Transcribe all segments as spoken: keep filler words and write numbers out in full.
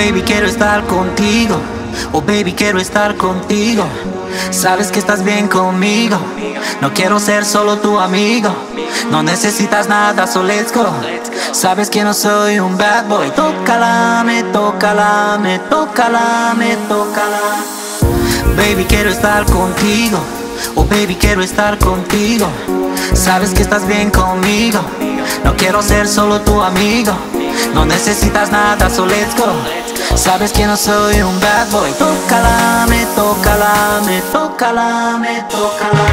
baby, quiero estar contigo. Oh baby, quiero estar contigo. Sabes que estás bien conmigo. No quiero ser solo tu amigo. No necesitas nada, so let's go. Sabes que no soy un bad boy. Tócala, me tócala, me tócala, me tócala. Baby, quiero estar contigo. Oh baby, quiero estar contigo. Sabes que estás bien conmigo. No quiero ser solo tu amigo. No necesitas nada, so let's go. Sabes que no soy un bad boy. Tócala, me tócala, me tócala, me tócala.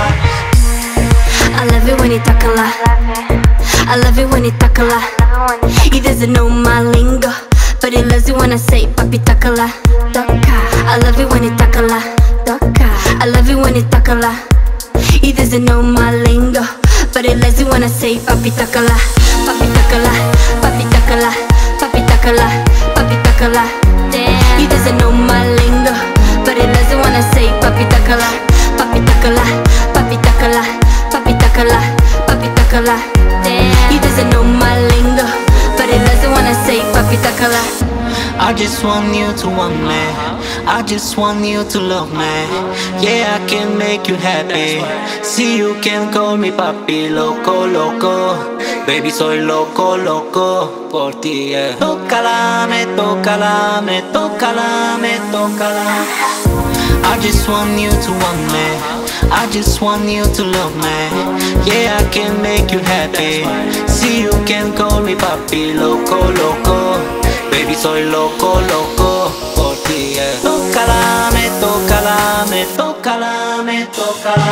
I love it when you talk a lot. I love it when you talk a lot. He doesn't know my lingo, but he loves it when I say papi talk a lot. I love it when you talk a lot. I love it when you talk a lot. He doesn't know my lingo, but he loves it when I say papi talk a lot. Papi talk a lot, papi talk a lot, papi talk a lot, papi talk a lot. He doesn't know my lingo, but he loves it when I say papi talk a lot. Papi talk a lot, papi talk a lot, papi talk a lot, papi talk a lot. He doesn't know my lingo, but he loves it when I say papi talk a lot. I just want you to want me. I just want you to love me. Yeah, I can make you happy. See, you can call me papi, loco, loco. Baby, soy loco, loco por ti, yeah. Tócala, me tócala, me tócala, me tócala. I just want you to want me. I just want you to love me. Yeah, I can make you happy. See, you can call me papi, loco, loco. Baby, soy loco, loco por ti, yeah. Tócala, me tócala, me tócala, me tócala.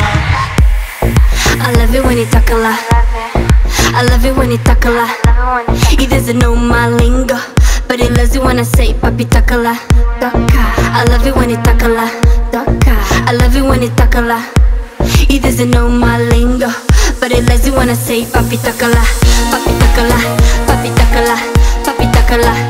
I love it when you talk a lot. I love it when you talk a lot. He doesn't know my lingo, but he loves it when I say papi talk a lot. I love it when you talk a lot. I love it when you talk a lot. He doesn't know my lingo, but he loves it when I say papi talk a lot. Papi talk a lot, papi talk a lot, papi talk a lot.